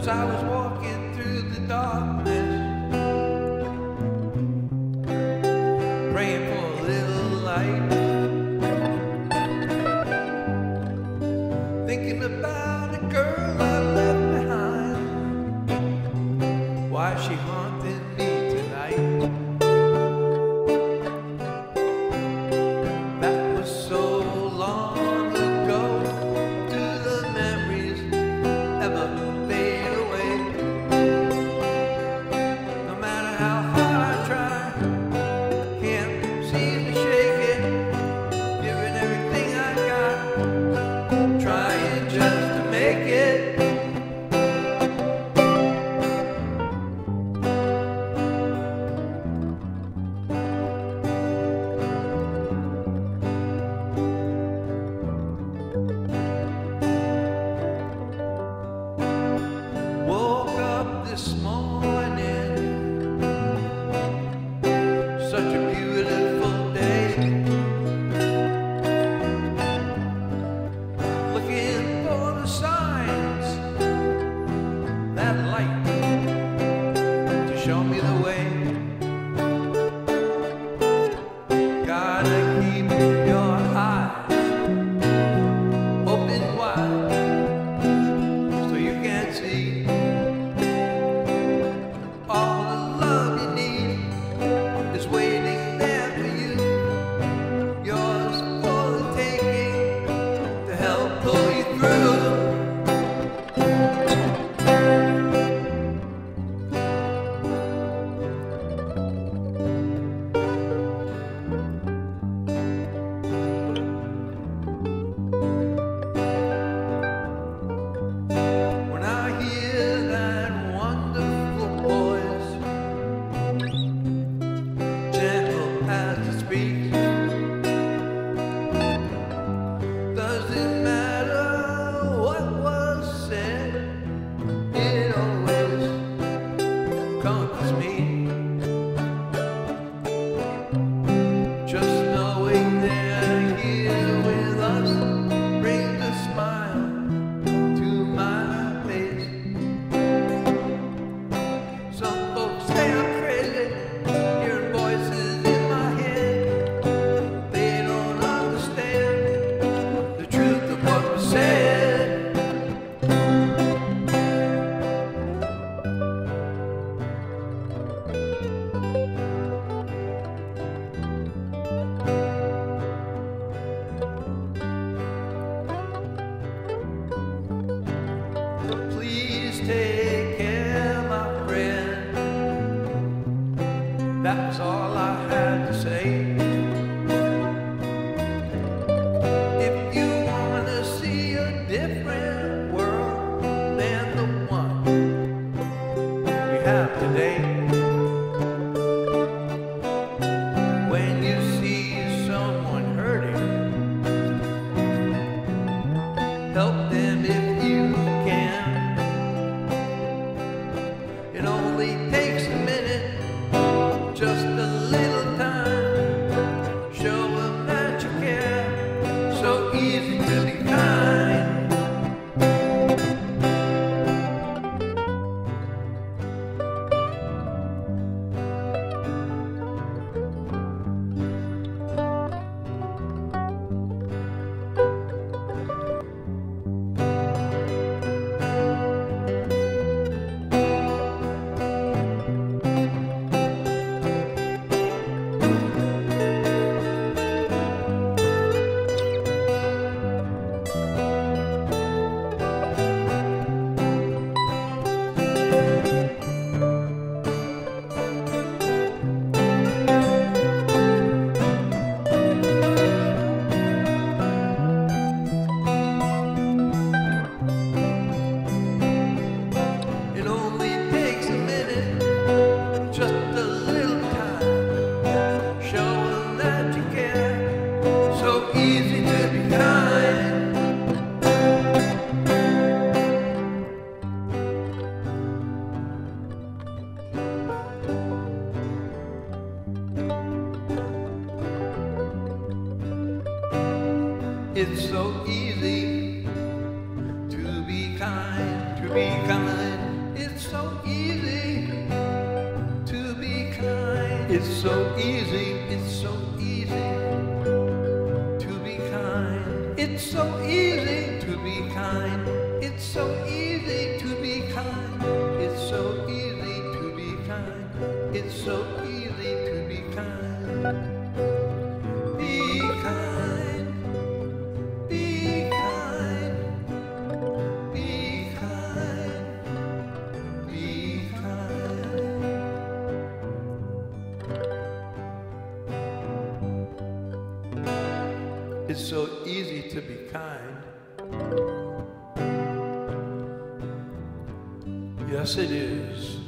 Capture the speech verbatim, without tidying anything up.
as I was walking through the darkness, praying for a little light, thinking about a girl I left behind. Why is she haunting me tonight? That was so long ago. Do the memories ever fade away? No matter how hard I try, can't seem to shake it. Giving everything I got, trying just to make it. Woke up this morning, such a beautiful day, looking for the signs, that light to show me the way. Gotta keep your eyes open wide so you can see all the love you need is waiting there for you. Yours for the taking to help pull you through. When I hear that wonderful voice, gentle as it speaks, doesn't matter what was said, it always comforts me. Just knowing they're here with us brings a smile to my face. Some folks say I'm crazy, hearing voices in my head. They don't understand the truth of what was said. Please take care, my friend. That was all I had to say. If you want to see a different world than the one we have today, when you see someone hurting, help them if you can. It only takes a minute, just a little time. Show them that you care, so easy to be kind. It only takes a minute, just a little time. Show them that you care, so easy to be kind. It's so easy to be kind, to be kind. It's so easy, it's so easy to be kind. It's so easy to be kind. It's so easy to be kind. It's so easy to be kind. It's so easy to be kind. Be kind. Be kind. Be kind. Be kind. It's so easy to be kind. Yes, it is.